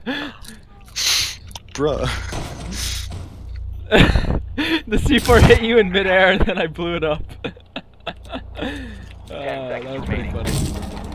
Bruh. The C4 hit you in midair and then I blew it up. 10 seconds That was pretty remaining. funny.